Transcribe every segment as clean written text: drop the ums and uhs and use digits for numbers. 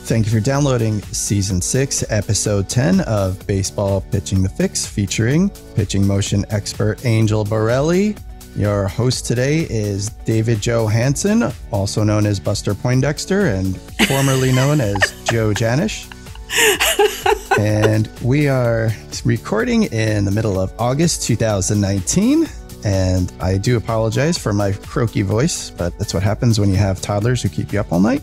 Thank you for downloading Season 6, Episode 10 of Baseball Pitching the Fix, featuring pitching motion expert Angel Borrelli. Your host today is David Joe Hansen, also known as Buster Poindexter and formerly known as Joe Janish. And we are recording in the middle of August 2019. And I do apologize for my croaky voice, but that's what happens when you have toddlers who keep you up all night.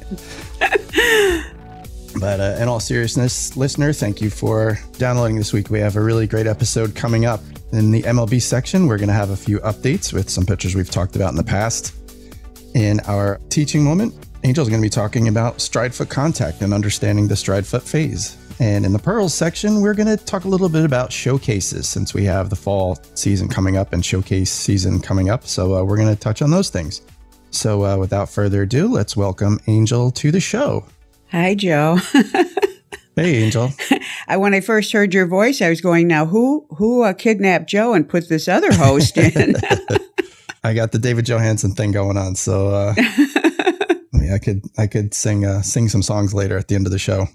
But in all seriousness, listener, thank you for downloading this week. We have a really great episode coming up. In the MLB section, we're going to have a few updates with some pitchers we've talked about in the past. In our teaching moment, Angel's going to be talking about stride foot contact and understanding the stride foot phase. And in the Pearls section, we're going to talk a little bit about showcases since we have the fall season coming up and showcase season coming up. So we're going to touch on those things. So without further ado, let's welcome Angel to the show. Hi, Joe. Hey, Angel. When I first heard your voice, I was going, now who kidnapped Joe and put this other host in? I got the David Joe Hansen thing going on, so I could sing some songs later at the end of the show.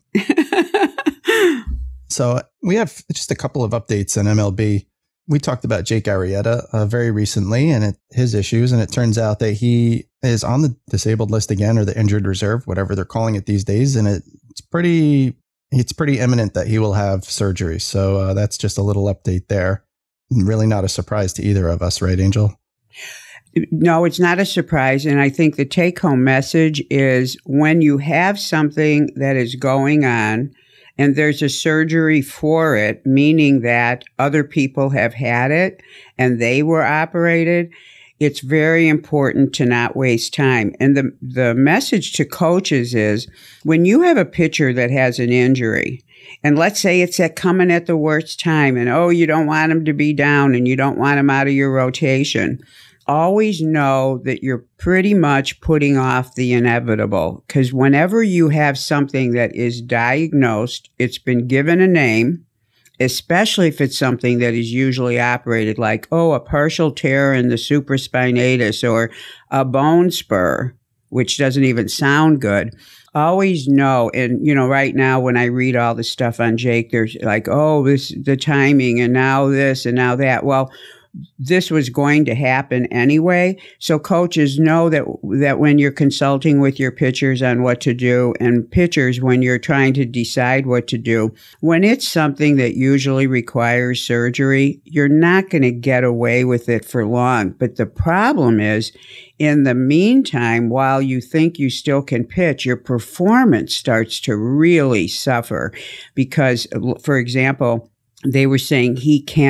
So we have just a couple of updates on MLB. We talked about Jake Arrieta very recently and his issues, and it turns out that he is on the disabled list again, or the injured reserve, whatever they're calling it these days, and it's pretty imminent that he will have surgery. So that's just a little update there. Really not a surprise to either of us, right, Angel? No, it's not a surprise, and I think the take-home message is when you have something that is going on, and there's a surgery for it, meaning that other people have had it and they were operated, it's very important to not waste time. And the message to coaches is when you have a pitcher that has an injury, and let's say it's coming at the worst time, and you don't want him to be down and you don't want him out of your rotation, always know that you're pretty much putting off the inevitable, because whenever you have something that is diagnosed, it's been given a name, especially if it's something that is usually operated like, a partial tear in the supraspinatus or a bone spur, which doesn't even sound good. Always know, and right now when I read all the stuff on Jake, there's like, the timing, and now this and now that. Well, this was going to happen anyway. So coaches know that when you're consulting with your pitchers on what to do, and pitchers when you're trying to decide what to do, when it's something that usually requires surgery, you're not going to get away with it for long. But the problem is, in the meantime, while you think you still can pitch, your performance starts to really suffer because, for example, they were saying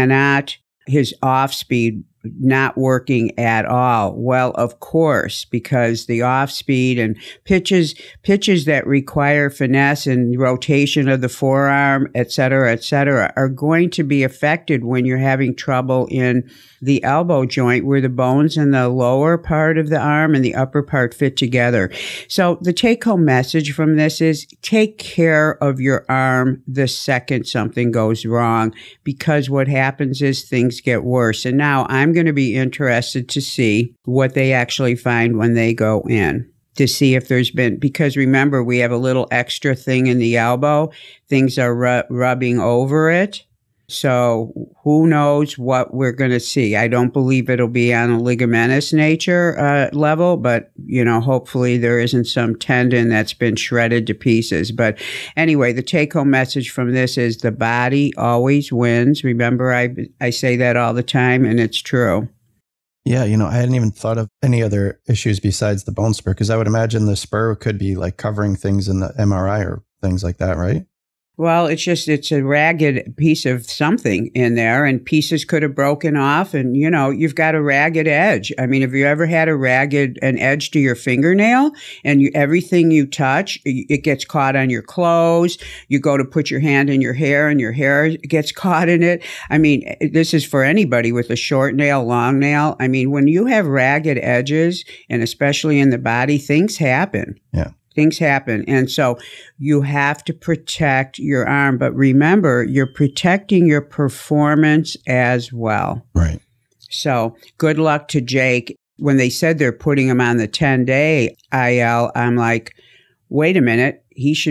his off speed not working at all. Well, of course, because the off speed and pitches that require finesse and rotation of the forearm, et cetera, are going to be affected when you're having trouble in the elbow joint where the bones in the lower part of the arm and the upper part fit together. So the take-home message from this is take care of your arm the second something goes wrong, because what happens is things get worse. And now I'm going to be interested to see what they actually find when they go in, to see if there's been, because remember, we have a little extra thing in the elbow. Things are rubbing over it. So who knows what we're going to see. I don't believe it'll be on a ligamentous nature level, but, hopefully there isn't some tendon that's been shredded to pieces. But anyway, the take-home message from this is the body always wins. Remember, I say that all the time, and it's true. Yeah, I hadn't even thought of any other issues besides the bone spur, because I would imagine the spur could be like covering things in the MRI or things like that, right? Well, it's a ragged piece of something in there, and pieces could have broken off, and, you've got a ragged edge. I mean, have you ever had an edge to your fingernail, and everything you touch, it gets caught on your clothes. You go to put your hand in your hair, and your hair gets caught in it. I mean, this is for anybody with a short nail, long nail. I mean, when you have ragged edges, and especially in the body, things happen. Yeah. Things happen. And so you have to protect your arm. But remember, you're protecting your performance as well. Right. So good luck to Jake. When they said they're putting him on the 10-day IL, I'm like, wait a minute. He should be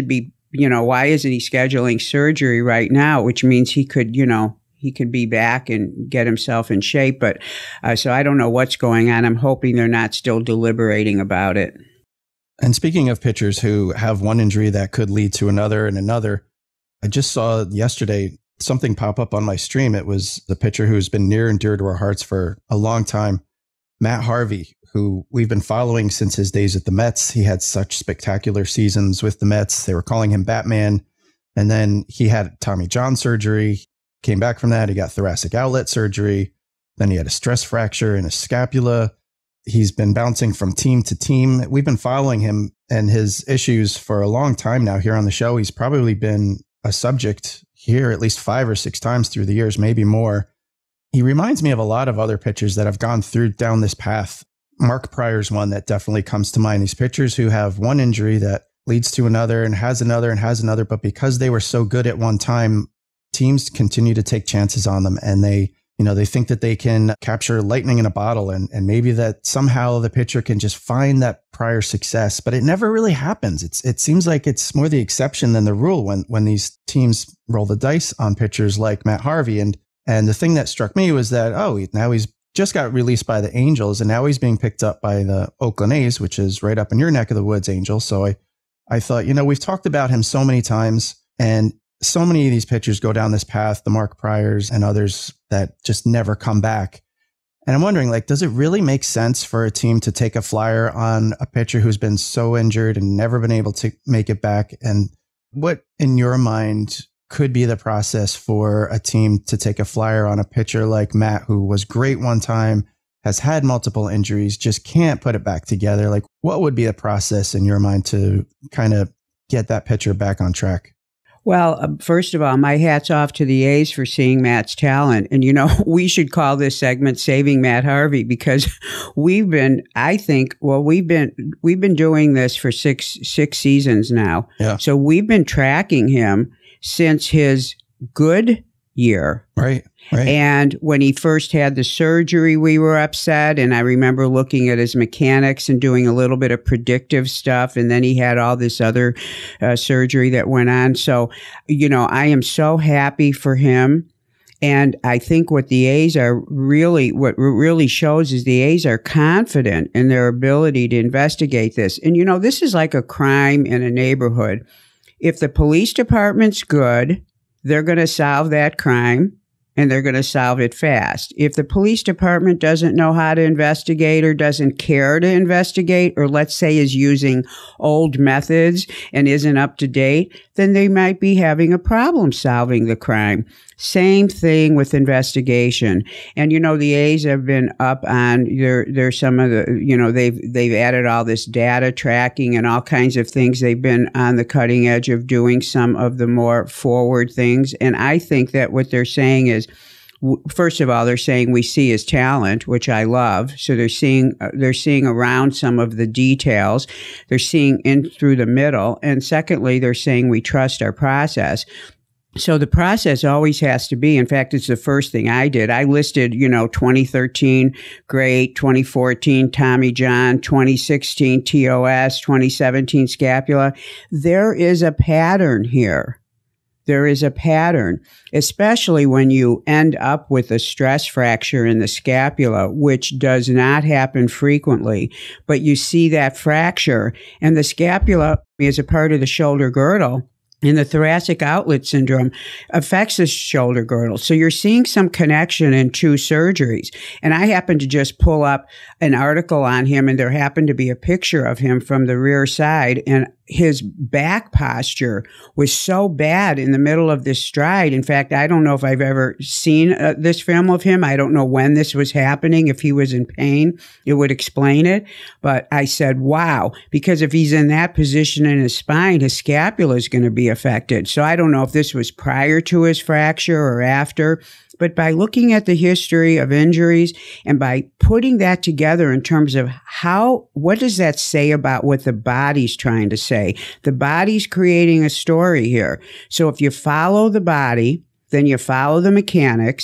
why isn't he scheduling surgery right now? Which means he could, he could be back and get himself in shape. But so I don't know what's going on. I'm hoping they're not still deliberating about it. And speaking of pitchers who have one injury that could lead to another and another, I just saw yesterday something pop up on my stream. It was the pitcher who's been near and dear to our hearts for a long time, Matt Harvey, who we've been following since his days at the Mets. He had such spectacular seasons with the Mets. They were calling him Batman. And then he had Tommy John surgery, came back from that. He got thoracic outlet surgery. Then he had a stress fracture in his scapula. He's been bouncing from team to team. We've been following him and his issues for a long time now here on the show. He's probably been a subject here at least 5 or 6 times through the years, maybe more. He reminds me of a lot of other pitchers that have gone through down this path. Mark Pryor's one that definitely comes to mind. These pitchers who have one injury that leads to another and has another and has another, but because they were so good at one time, teams continue to take chances on them, and they think that they can capture lightning in a bottle, and maybe that somehow the pitcher can just find that prior success, but it never really happens. It seems like it's more the exception than the rule when these teams roll the dice on pitchers like Matt Harvey. And the thing that struck me was that, now he's just got released by the Angels, and now he's being picked up by the Oakland A's, which is right up in your neck of the woods, Angel. So I thought, we've talked about him so many times, and so many of these pitchers go down this path, the Mark Pryors and others that just never come back. And I'm wondering, does it really make sense for a team to take a flyer on a pitcher who's been so injured and never been able to make it back? And what, in your mind, could be the process for a team to take a flyer on a pitcher like Matt, who was great one time, has had multiple injuries, just can't put it back together? What would be the process in your mind to kind of get that pitcher back on track? Well, first of all, my hat's off to the A's for seeing Matt's talent. And, we should call this segment Saving Matt Harvey, because we've been doing this for six seasons now. Yeah. So we've been tracking him since his good year. Right. And when he first had the surgery, we were upset. And I remember looking at his mechanics and doing a little bit of predictive stuff. And then he had all this other surgery that went on. So, I am so happy for him. And I think what really shows is the A's are confident in their ability to investigate this. And, this is like a crime in a neighborhood. If the police department's good, they're going to solve that crime, and they're going to solve it fast. If the police department doesn't know how to investigate or doesn't care to investigate, or let's say is using old methods and isn't up to date, then they might be having a problem solving the crime. Same thing with investigation. And, the A's have been up on there's some of the, they've added all this data tracking and all kinds of things. They've been on the cutting edge of doing some of the more forward things. And I think that what they're saying is, first of all, they're saying we see his talent, which I love. So they're seeing around some of the details. They're seeing in through the middle. And secondly, they're saying we trust our process. So the process always has to be, in fact, it's the first thing I did. I listed, 2013, great, 2014, Tommy John, 2016, TOS, 2017, scapula. There is a pattern here. There is a pattern, especially when you end up with a stress fracture in the scapula, which does not happen frequently. But you see that fracture, and the scapula is a part of the shoulder girdle. And the thoracic outlet syndrome affects the shoulder girdle. So you're seeing some connection in 2 surgeries. And I happened to just pull up an article on him, and there happened to be a picture of him from the rear side. And his back posture was so bad in the middle of this stride. In fact, I don't know if I've ever seen this film of him. I don't know when this was happening. If he was in pain, it would explain it. But I said, wow, because if he's in that position in his spine, his scapula is going to be affected. So I don't know if this was prior to his fracture or after. But by looking at the history of injuries and by putting that together in terms of what does that say about what the body's trying to say? The body's creating a story here. So if you follow the body, then you follow the mechanics,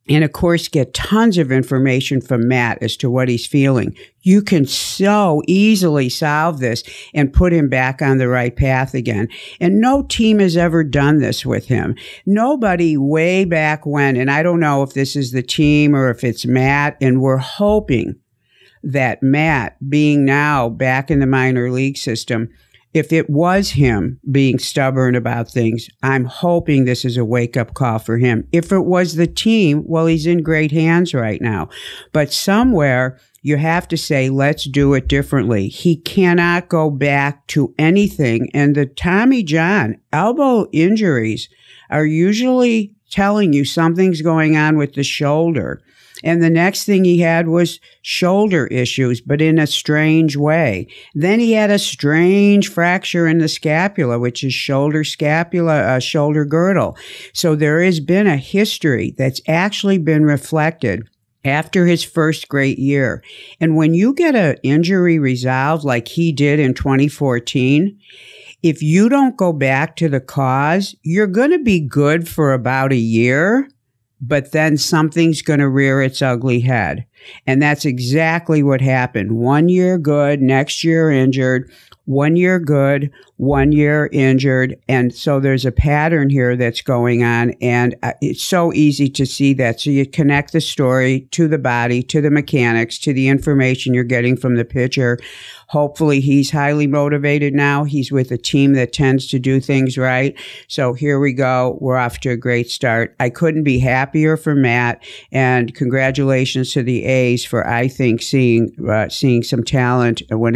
and of course get tons of information from Matt as to what he's feeling. You can so easily solve this and put him back on the right path again. And no team has ever done this with him. Nobody way back when, and I don't know if this is the team or if it's Matt, and we're hoping that Matt, being now back in the minor league system, if it was him being stubborn about things, I'm hoping this is a wake-up call for him. If it was the team, well, he's in great hands right now. But somewhere, you have to say, let's do it differently. He cannot go back to anything. And the Tommy John elbow injuries are usually telling you something's going on with the shoulder. And the next thing he had was shoulder issues, but in a strange way. Then he had a strange fracture in the scapula, which is shoulder scapula, shoulder girdle. So there has been a history that's actually been reflected after his first great year. And when you get an injury resolved like he did in 2014, if you don't go back to the cause, you're going to be good for about a year, but then something's going to rear its ugly head. And that's exactly what happened. 1 year good, next year injured, 1 year good, 1 year injured. And so there's a pattern here that's going on. And it's so easy to see that. So you connect the story to the body, to the mechanics, to the information you're getting from the pitcher. Hopefully he's highly motivated now. He's with a team that tends to do things right. So here we go. We're off to a great start. I couldn't be happier for Matt, and congratulations to the A's for, I think, seeing some talent when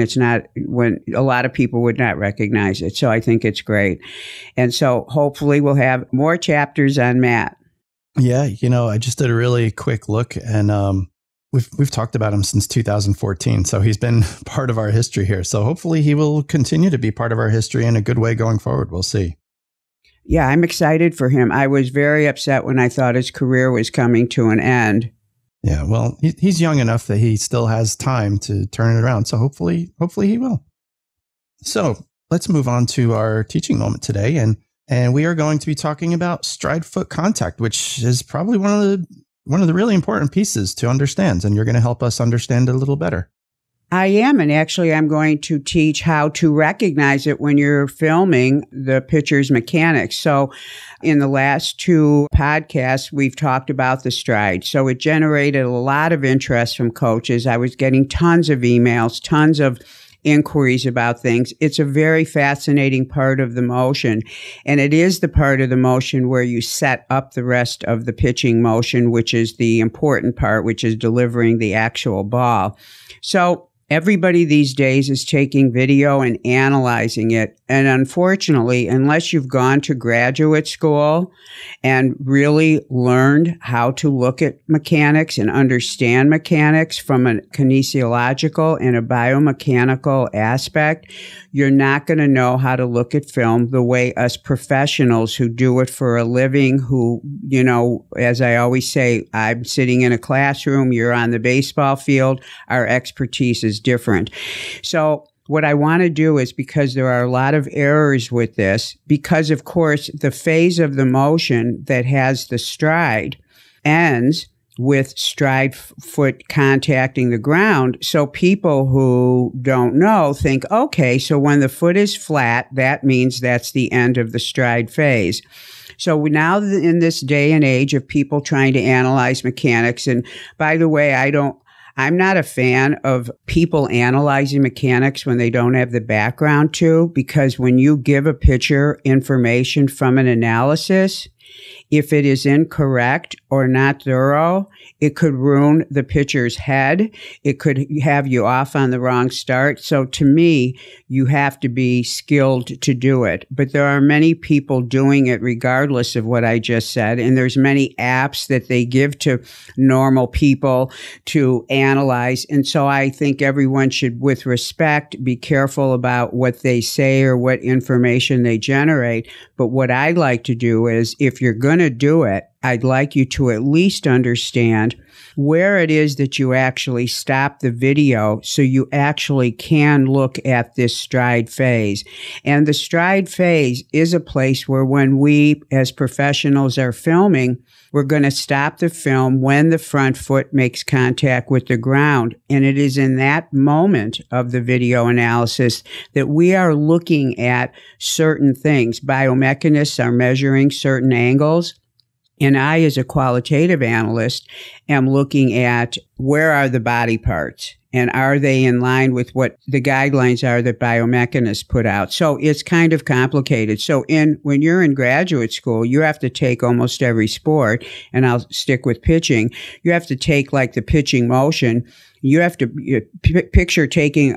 a lot of people would not recognize it. So I think it's great. And so hopefully we'll have more chapters on Matt. Yeah. I just did a really quick look, and we've talked about him since 2014. So he's been part of our history here. So hopefully he will continue to be part of our history in a good way going forward. We'll see. Yeah, I'm excited for him. I was very upset when I thought his career was coming to an end. Yeah, well, he's young enough that he still has time to turn it around. So hopefully he will. So let's move on to our teaching moment today. And we are going to be talking about stride foot contact, which is probably one of the really important pieces to understand. And you're going to help us understand it a little better. I am. And actually, I'm going to teach how to recognize it when you're filming the pitcher's mechanics. So in the last two podcasts, we've talked about the stride. So it generated a lot of interest from coaches. I was getting tons of emails, tons of inquiries about things. It's a very fascinating part of the motion. And it is the part of the motion where you set up the rest of the pitching motion, which is the important part, which is delivering the actual ball. So everybody these days is taking video and analyzing it. And unfortunately, unless you've gone to graduate school and really learned how to look at mechanics and understand mechanics from a kinesiological and a biomechanical aspect, you're not going to know how to look at film the way us professionals who do it for a living, who, as I always say, I'm sitting in a classroom, you're on the baseball field, our expertise is different. So what I want to do is, because there are a lot of errors with this, because of course the phase of the motion that has the stride ends with stride foot contacting the ground. So people who don't know think, okay, so when the foot is flat, that means that's the end of the stride phase. So now in this day and age of people trying to analyze mechanics, and by the way, I'm not a fan of people analyzing mechanics when they don't have the background to, because when you give a pitcher information from an analysis, if it is incorrect or not thorough, it could ruin the pitcher's head. It could have you off on the wrong start. So to me, you have to be skilled to do it. But there are many people doing it regardless of what I just said. And there's many apps that they give to normal people to analyze. And so I think everyone should, with respect, be careful about what they say or what information they generate. But what I like to do is, if you're going to do it, I'd like you to at least understand where it is that you actually stop the video so you actually can look at this stride phase. And the stride phase is a place where when we as professionals are filming, we're going to stop the film when the front foot makes contact with the ground. And it is in that moment of the video analysis that we are looking at certain things. Biomechanists are measuring certain angles. And I, as a qualitative analyst, am looking at where are the body parts and are they in line with what the guidelines are that biomechanists put out. So it's kind of complicated. So when you're in graduate school, you have to take almost every sport, and I'll stick with pitching. You have to take like the pitching motion. You have to picture doing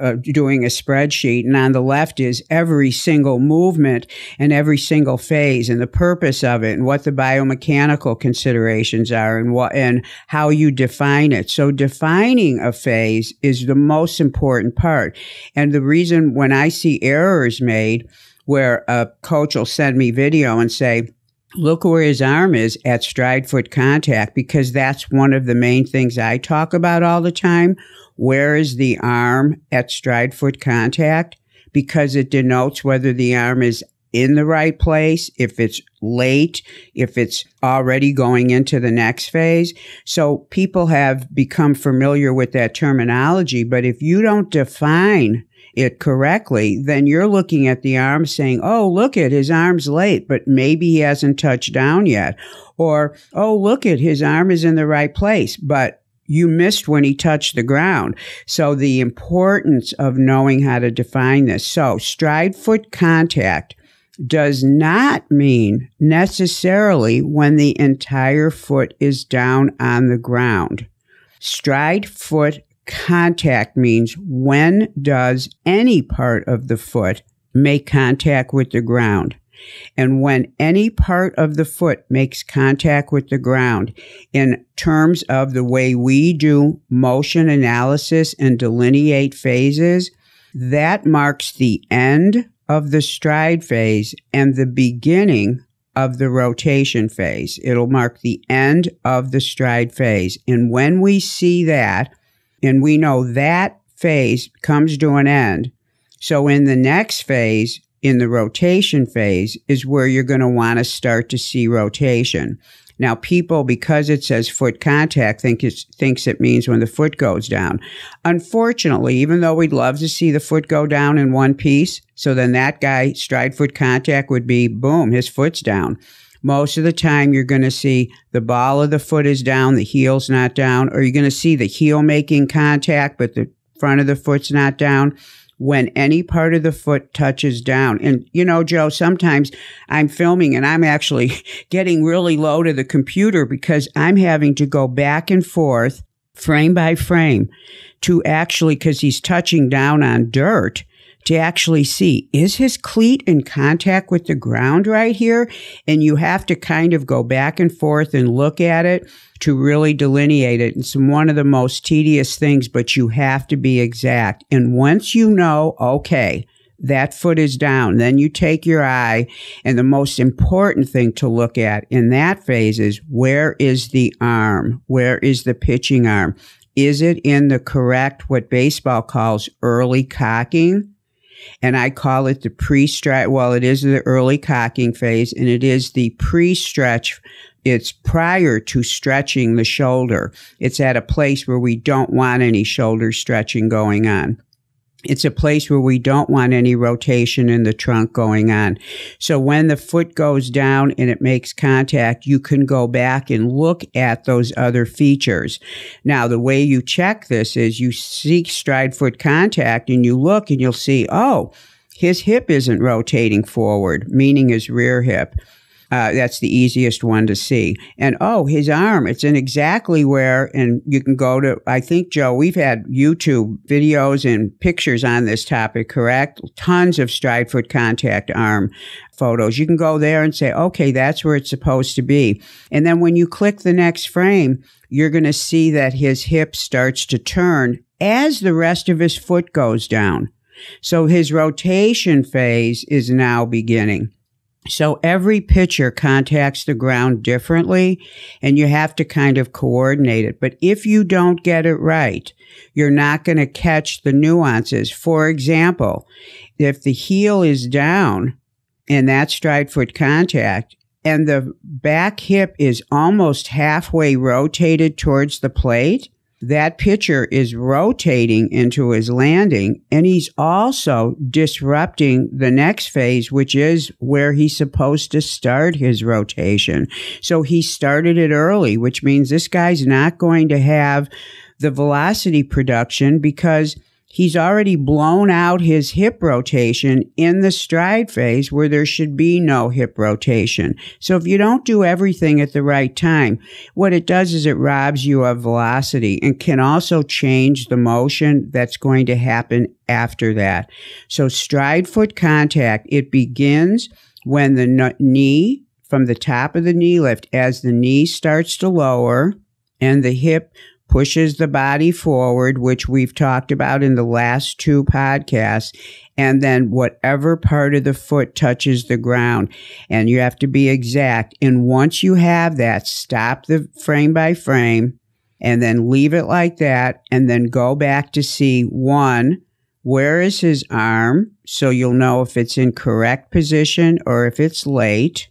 a spreadsheet, and on the left is every single movement and every single phase and the purpose of it and what the biomechanical considerations are and how you define it. So defining a phase is the most important part. And the reason when I see errors made where a coach will send me video and say, look where his arm is at stride foot contact, because that's one of the main things I talk about all the time. Where is the arm at stride foot contact? Because it denotes whether the arm is in the right place, if it's late, if it's already going into the next phase. So people have become familiar with that terminology, but if you don't define it correctly, then you're looking at the arm saying, oh, look at his arm's late, but maybe he hasn't touched down yet. Or, oh, look at his arm is in the right place, but you missed when he touched the ground. So the importance of knowing how to define this. So stride foot contact does not mean necessarily when the entire foot is down on the ground. Stride foot contact means when does any part of the foot make contact with the ground. And when any part of the foot makes contact with the ground, in terms of the way we do motion analysis and delineate phases, that marks the end of the stride phase and the beginning of the rotation phase. It'll mark the end of the stride phase. And when we see that, and we know that phase comes to an end, so in the next phase, in the rotation phase, is where you're going to want to start to see rotation. Now, people, because it says foot contact, thinks it means when the foot goes down. Unfortunately, even though we'd love to see the foot go down in one piece, so then that guy, stride foot contact would be, boom, his foot's down. Most of the time, you're going to see the ball of the foot is down, the heel's not down, or you're going to see the heel making contact, but the front of the foot's not down. When any part of the foot touches down. And, you know, Joe, sometimes I'm filming and I'm actually getting really low to the computer because I'm having to go back and forth, frame by frame, to actually, because he's touching down on dirt, to actually see, is his cleat in contact with the ground right here? And you have to kind of go back and forth and look at it to really delineate it. It's one of the most tedious things, but you have to be exact. And once you know, okay, that foot is down, then you take your eye, and the most important thing to look at in that phase is, where is the arm? Where is the pitching arm? Is it in the correct, what baseball calls early cocking? And I call it the pre-stretch. Well, it is the early cocking phase, and it is the pre-stretch. It's prior to stretching the shoulder. It's at a place where we don't want any shoulder stretching going on. It's a place where we don't want any rotation in the trunk going on. So when the foot goes down and it makes contact, you can go back and look at those other features. Now, the way you check this is you seek stride foot contact and you look and you'll see, oh, his hip isn't rotating forward, meaning his rear hip. That's the easiest one to see. And, oh, his arm, it's in exactly where, and you can go to, I think, Joe, we've had YouTube videos and pictures on this topic, correct? Tons of stride foot contact arm photos. You can go there and say, okay, that's where it's supposed to be. And then when you click the next frame, you're going to see that his hip starts to turn as the rest of his foot goes down. So his rotation phase is now beginning. So every pitcher contacts the ground differently, and you have to kind of coordinate it. But if you don't get it right, you're not going to catch the nuances. For example, if the heel is down in that stride foot contact and the back hip is almost halfway rotated towards the plate, that pitcher is rotating into his landing, and he's also disrupting the next phase, which is where he's supposed to start his rotation. So he started it early, which means this guy's not going to have the velocity production because he's already blown out his hip rotation in the stride phase where there should be no hip rotation. So if you don't do everything at the right time, what it does is it robs you of velocity and can also change the motion that's going to happen after that. So stride foot contact, it begins when the knee, from the top of the knee lift, as the knee starts to lower and the hip pushes the body forward, which we've talked about in the last 2 podcasts, and then whatever part of the foot touches the ground. And you have to be exact. And once you have that, stop the frame by frame and then leave it like that, and then go back to see, 1, where is his arm? So you'll know if it's in correct position or if it's late.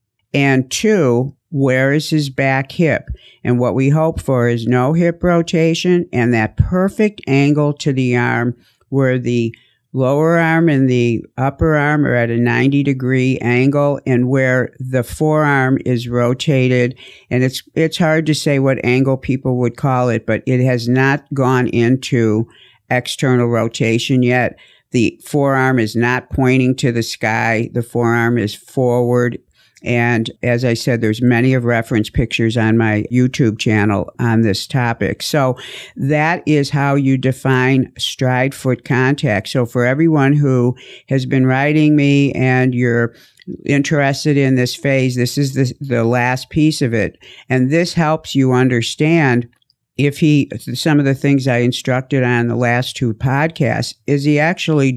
And 2, where is his back hip? And what we hope for is no hip rotation and that perfect angle to the arm where the lower arm and the upper arm are at a 90-degree angle and where the forearm is rotated. And it's hard to say what angle people would call it, but it has not gone into external rotation yet. The forearm is not pointing to the sky. The forearm is forward. And as I said, there's many of reference pictures on my YouTube channel on this topic. So that is how you define stride foot contact. So for everyone who has been writing me and you're interested in this phase, this is the last piece of it. And this helps you understand some of the things I instructed on the last 2 podcasts, is he actually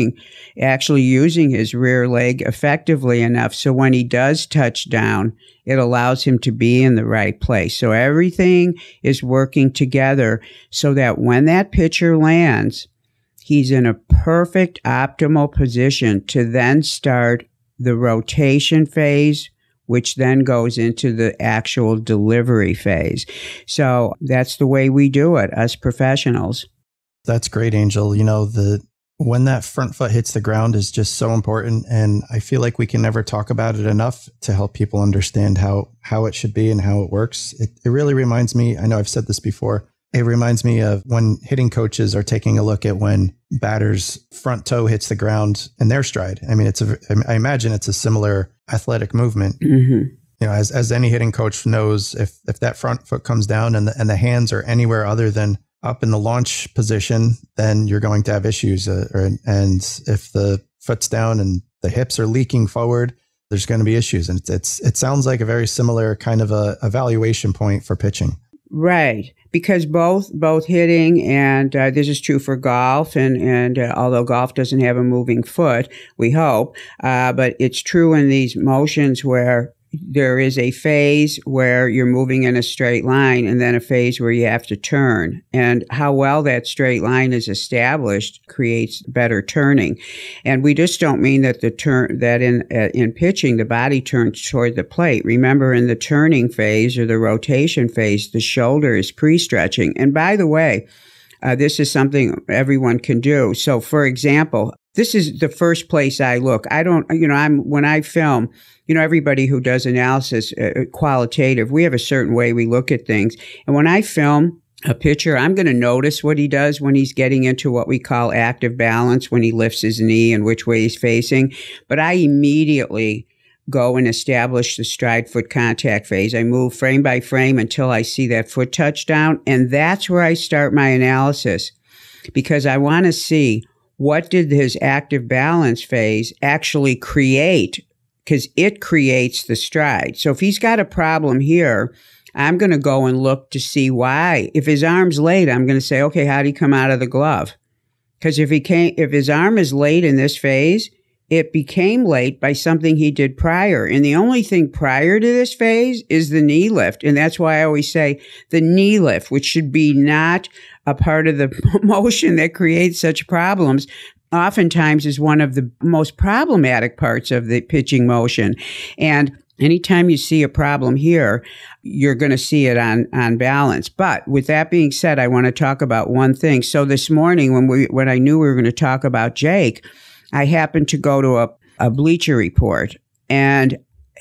using his rear leg effectively enough so when he does touch down, it allows him to be in the right place. So everything is working together so that when that pitcher lands, he's in a perfect optimal position to then start the rotation phase, which then goes into the actual delivery phase. So that's the way we do it, us professionals. That's great, Angel. When that front foot hits the ground is just so important. And I feel like we can never talk about it enough to help people understand how it should be and how it works. It really reminds me, I know I've said this before, it reminds me of when hitting coaches are taking a look at when batters' front toe hits the ground in their stride. I mean, I imagine it's a similar athletic movement. Mm-hmm. As any hitting coach knows, if that front foot comes down and the hands are anywhere other than up in the launch position, then you're going to have issues. And if the foot's down and the hips are leaking forward, there's going to be issues. And it sounds like a very similar kind of a evaluation point for pitching. Right, because both hitting and this is true for golf, and although golf doesn't have a moving foot, we hope, but it's true in these motions where there is a phase where you're moving in a straight line and then a phase where you have to turn. And how well that straight line is established creates better turning. And we just don't mean that in pitching, the body turns toward the plate. Remember, in the turning phase or the rotation phase, the shoulder is pre-stretching. And by the way, this is something everyone can do. So for example, this is the first place I look. When I film, everybody who does analysis, qualitative, we have a certain way we look at things. And when I film a pitcher, I'm going to notice what he does when he's getting into what we call active balance, when he lifts his knee and which way he's facing. But I immediately go and establish the stride foot contact phase. I move frame by frame until I see that foot touch down. And that's where I start my analysis, because I want to see what did his active balance phase actually create, because it creates the stride. So if he's got a problem here, I'm going to go and look to see why. If his arm's late, I'm going to say, okay, how did he come out of the glove? Because if his arm is late in this phase, it became late by something he did prior. And the only thing prior to this phase is the knee lift. And that's why I always say the knee lift, which should be not a part of the motion that creates such problems, oftentimes is one of the most problematic parts of the pitching motion. And anytime you see a problem here, you're going to see it on balance. But with that being said, I want to talk about one thing. So this morning, when I knew we were going to talk about Jake, I happened to go to a Bleacher Report, and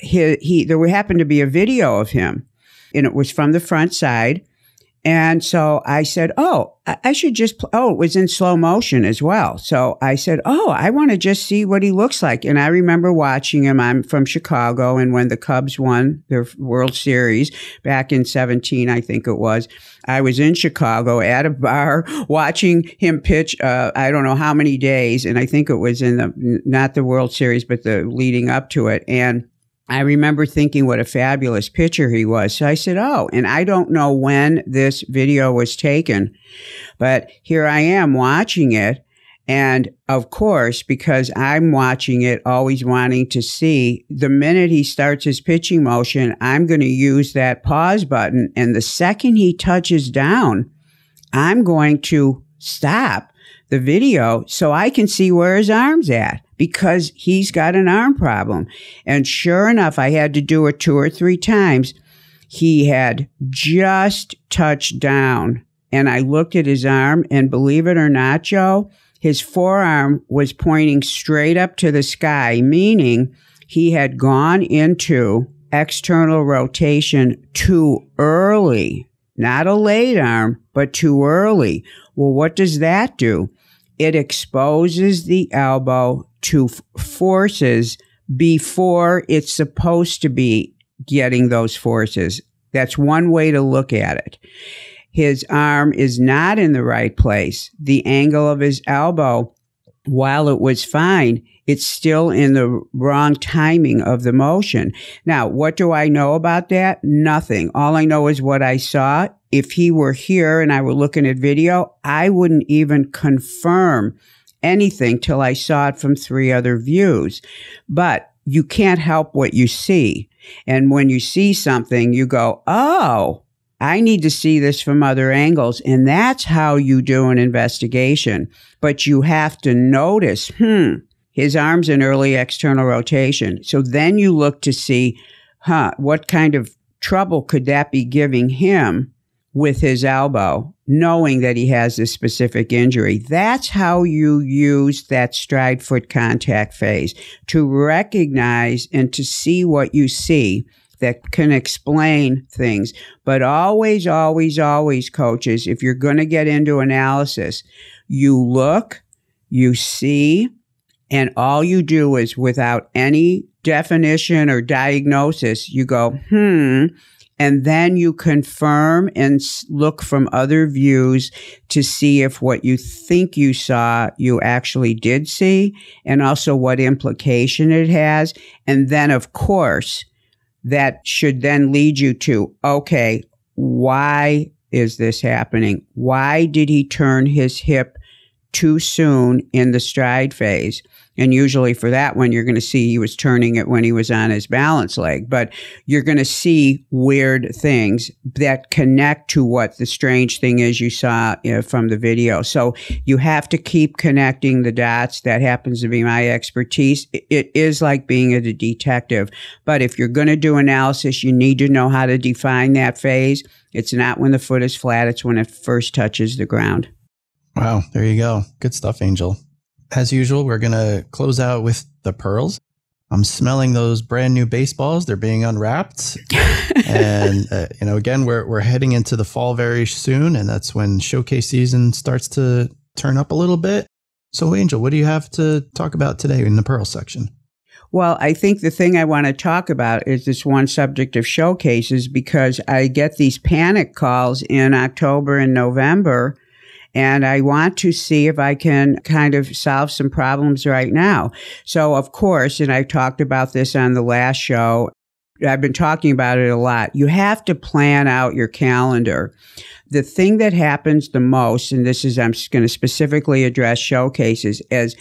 there happened to be a video of him, and it was from the front side. And so I said, I should just, it was in slow motion as well. So I said, I want to just see what he looks like. And I remember watching him. I'm from Chicago. And when the Cubs won their World Series back in 17, I think it was, I was in Chicago at a bar watching him pitch, I don't know how many days. And I think it was not the World Series, but the leading up to it. And I remember thinking what a fabulous pitcher he was. So I said, and I don't know when this video was taken, but here I am watching it. And of course, because I'm watching it, always wanting to see, the minute he starts his pitching motion, I'm going to use that pause button. And the second he touches down, I'm going to stop the video so I can see where his arm's at, because he's got an arm problem. And sure enough, I had to do it 2 or 3 times. He had just touched down, and I looked at his arm, and believe it or not, Joe, his forearm was pointing straight up to the sky, meaning he had gone into external rotation too early. Not a late arm, but too early. Well, what does that do? It exposes the elbow to forces before it's supposed to be getting those forces. That's one way to look at it. His arm is not in the right place. The angle of his elbow, while it was fine, it's still in the wrong timing of the motion. Now, what do I know about that? Nothing. All I know is what I saw. If he were here and I were looking at video, I wouldn't even confirm anything till I saw it from 3 other views. But you can't help what you see. And when you see something, you go, I need to see this from other angles. And that's how you do an investigation. But you have to notice, his arm's in early external rotation. So then you look to see, what kind of trouble could that be giving him with his elbow, knowing that he has this specific injury. That's how you use that stride foot contact phase, to recognize and to see what you see that can explain things. But always, always, always, coaches, if you're going to get into analysis, you look, you see, and all you do is, without any definition or diagnosis, you go, and then you confirm and look from other views to see if what you think you saw, you actually did see, and also what implication it has. And then, of course, that should then lead you to, okay, why is this happening? Why did he turn his hip too soon in the stride phase? And usually for that one, you're going to see he was turning it when he was on his balance leg. But you're going to see weird things that connect to what the strange thing is you saw from the video. So you have to keep connecting the dots. That happens to be my expertise. It is like being a detective. But if you're going to do analysis, you need to know how to define that phase. It's not when the foot is flat. It's when it first touches the ground. Wow. There you go. Good stuff, Angel. As usual, we're going to close out with the pearls. I'm smelling those brand new baseballs. They're being unwrapped. And, again, we're heading into the fall very soon. And that's when showcase season starts to turn up a little bit. So, Angel, what do you have to talk about today in the pearl section? Well, I think the thing I want to talk about is this one subject of showcases, because I get these panic calls in October and November. And I want to see if I can kind of solve some problems right now. So, of course, and I talked about this on the last show, I've been talking about it a lot. You have to plan out your calendar. The thing that happens the most, and this is, I'm going to specifically address showcases,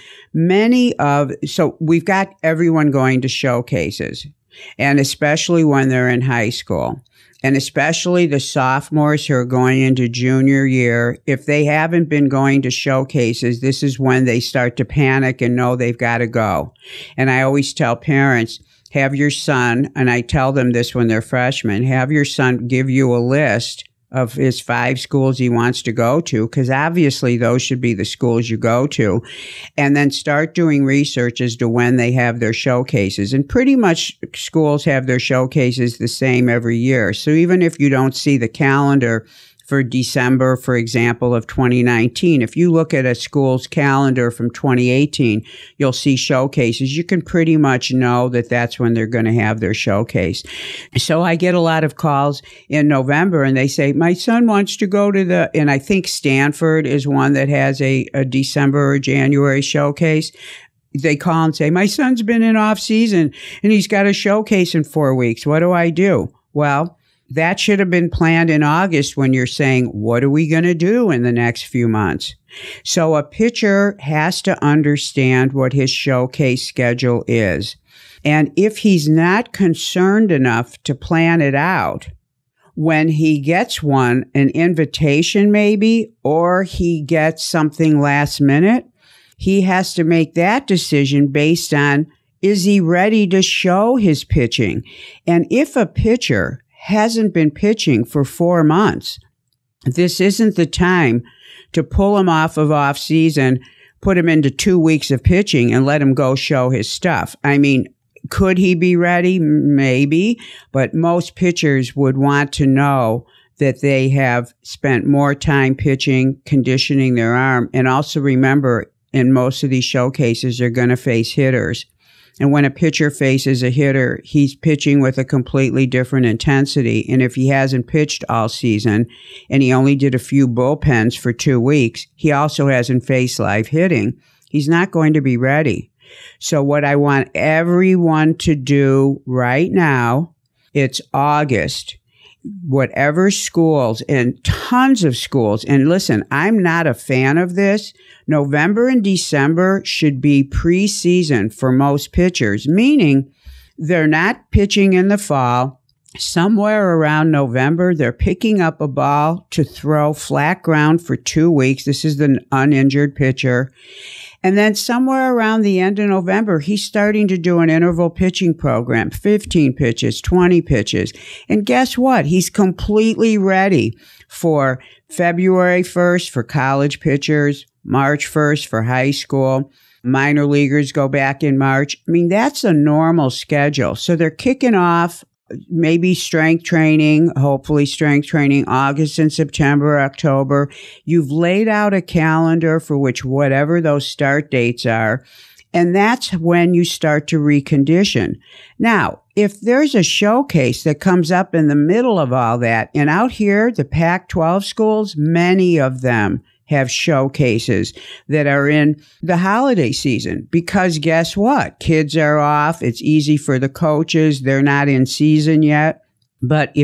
so we've got everyone going to showcases, and especially when they're in high school, and especially the sophomores who are going into junior year. If they haven't been going to showcases, this is when they start to panic and know they've got to go. And I always tell parents, have your son, and I tell them this when they're freshmen, have your son give you a list of his 5 schools he wants to go to, because obviously those should be the schools you go to, and then start doing research as to when they have their showcases. And pretty much schools have their showcases the same every year. So even if you don't see the calendar for December, for example, of 2019, if you look at a school's calendar from 2018, you'll see showcases. You can pretty much know that that's when they're going to have their showcase. So I get a lot of calls in November, and they say, my son wants to go to and I think Stanford is one that has a December or January showcase. They call and say, my son's been in off season and he's got a showcase in 4 weeks. What do I do? Well, that should have been planned in August when you're saying, what are we going to do in the next few months? So a pitcher has to understand what his showcase schedule is. And if he's not concerned enough to plan it out, when he gets an invitation maybe, or he gets something last minute, he has to make that decision based on, is he ready to show his pitching? And if a pitcher hasn't been pitching for 4 months, this isn't the time to pull him off of off season, put him into 2 weeks of pitching and let him go show his stuff. I mean, could he be ready? Maybe, but most pitchers would want to know that they have spent more time pitching, conditioning their arm. And also remember, in most of these showcases, they're going to face hitters. And when a pitcher faces a hitter, he's pitching with a completely different intensity. And if he hasn't pitched all season and he only did a few bullpens for 2 weeks, he also hasn't faced live hitting. He's not going to be ready. So what I want everyone to do right now, it's August. Whatever schools, and tons of schools, and listen, I'm not a fan of this. November and December should be preseason for most pitchers, meaning they're not pitching in the fall. Somewhere around November, they're picking up a ball to throw flat ground for 2 weeks. This is the uninjured pitcher. And then somewhere around the end of November, he's starting to do an interval pitching program, 15 pitches, 20 pitches. And guess what? He's completely ready for February 1st for college pitchers, March 1st for high school. Minor leaguers go back in March. I mean, that's a normal schedule. So they're kicking off maybe strength training, hopefully strength training, August and September, October. You've laid out a calendar for which whatever those start dates are, and that's when you start to recondition. Now, if there's a showcase that comes up in the middle of all that, and out here, the Pac-12 schools, many of them have showcases that are in the holiday season, because guess what? Kids are off. It's easy for the coaches. They're not in season yet. But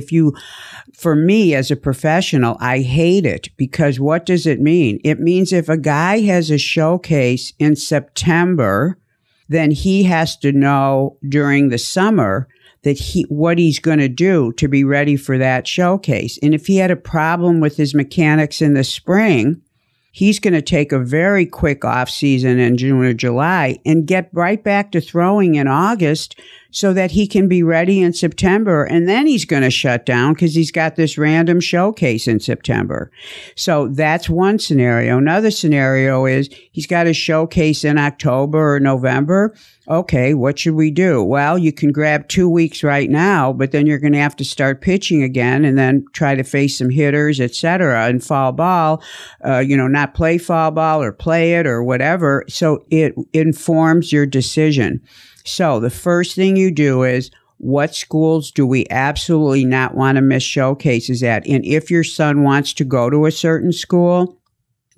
for me as a professional, I hate it, because what does it mean? It means if a guy has a showcase in September, then he has to know during the summer that what he's going to do to be ready for that showcase. And if he had a problem with his mechanics in the spring, he's going to take a very quick off season in June or July and get right back to throwing in August so that he can be ready in September. And then he's going to shut down because he's got this random showcase in September. So that's one scenario. Another scenario is he's got a showcase in October or November. Okay, what should we do? Well, you can grab 2 weeks right now, but then you're going to have to start pitching again and then try to face some hitters, et cetera, and fall ball, not play fall ball or play it or whatever. So it informs your decision. So the first thing you do is, what schools do we absolutely not want to miss showcases at? And if your son wants to go to a certain school,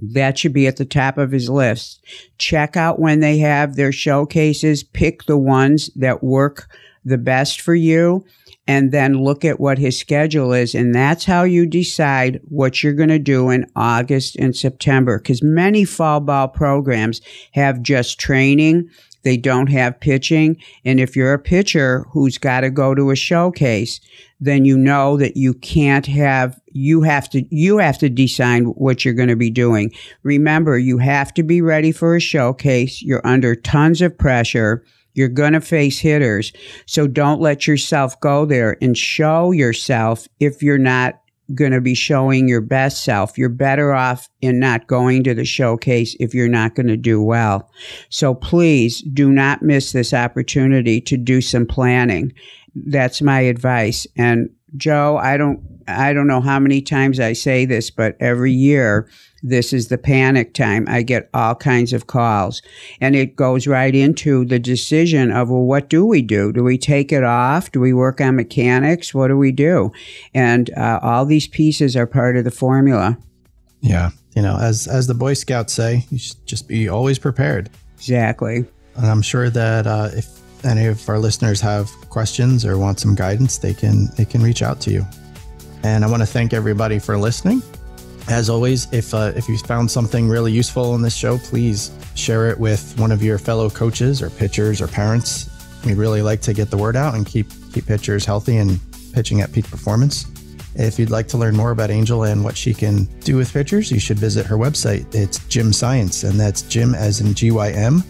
That should be at the top of his list. Check out when they have their showcases, pick the ones that work the best for you, and then look at what his schedule is. And that's how you decide what you're going to do in August and September, because many fall ball programs have just training. They don't have pitching. And if you're a pitcher who's got to go to a showcase, then you know that you can't have, you have to decide what you're going to be doing. Remember, you have to be ready for a showcase. You're under tons of pressure. You're going to face hitters. So don't let yourself go there and show yourself if you're not going to be showing your best self. You're better off in not going to the showcase if you're not going to do well. So please do not miss this opportunity to do some planning. That's my advice. And Joe, I don't know how many times I say this, but every year, this is the panic time. I get all kinds of calls, and it goes right into the decision of, well, what do we do? Do we take it off? Do we work on mechanics? What do we do? And all these pieces are part of the formula. Yeah. You know, as the Boy Scouts say, you should just be always prepared. Exactly. And I'm sure that if any of our listeners have questions or want some guidance, they can reach out to you. And I want to thank everybody for listening. As always, if you found something really useful in this show, please share it with one of your fellow coaches or pitchers or parents. We'd really like to get the word out and keep pitchers healthy and pitching at peak performance. If you'd like to learn more about Angel and what she can do with pitchers, you should visit her website. It's Gym Science, and that's Gym as in GYM,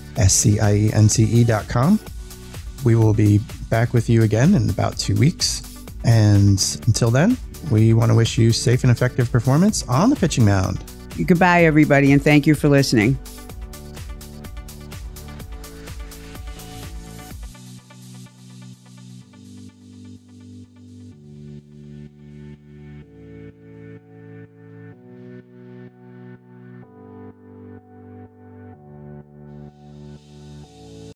SCIENCE.com. We will be back with you again in about 2 weeks. And until then, we want to wish you safe and effective performance on the pitching mound. Goodbye, everybody, and thank you for listening.